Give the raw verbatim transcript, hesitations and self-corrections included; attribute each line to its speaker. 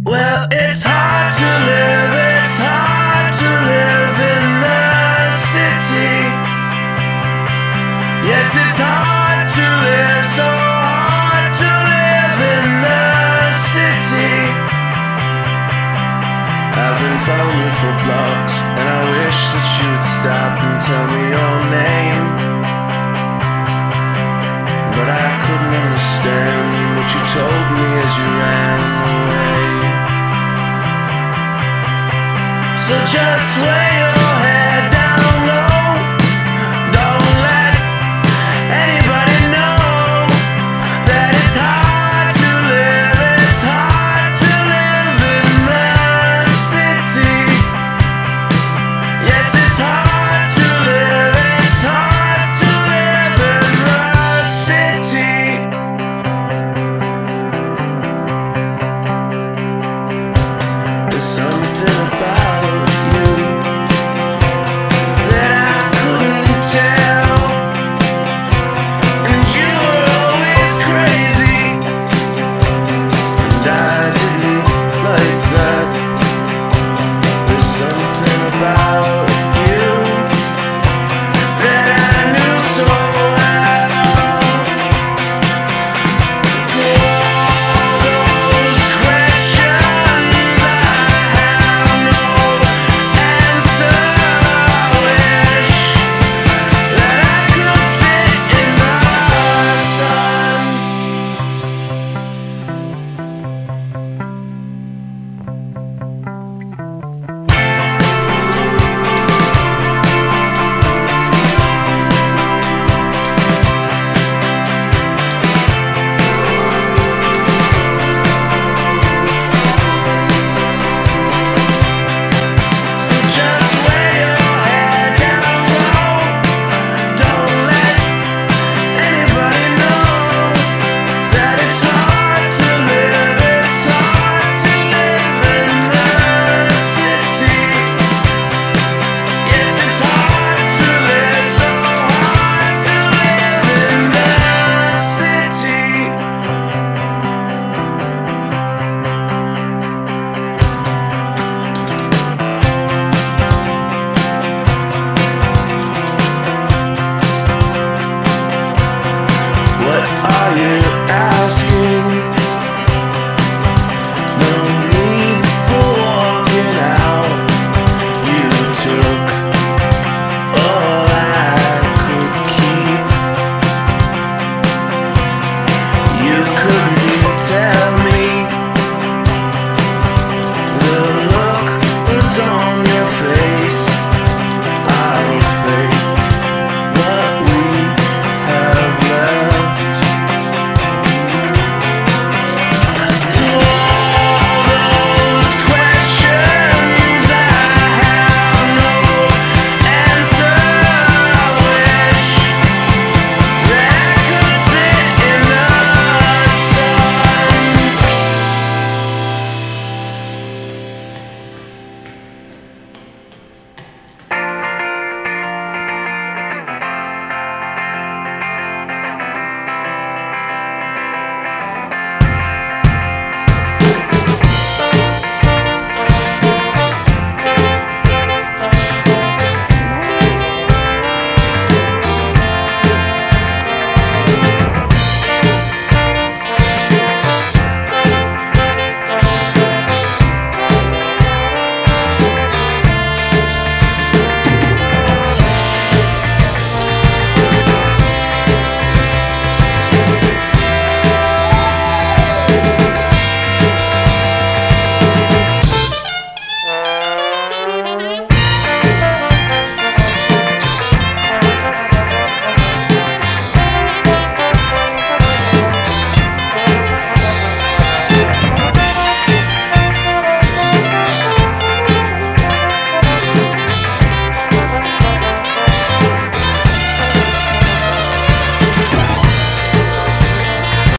Speaker 1: Well, it's hard to live, it's hard to live in the city. Yes, it's hard to live, so hard to live in the city. I've been following you for blocks, and I wish that you would stop and tell me your name. But I couldn't understand what you told me as you ran away. So just wait.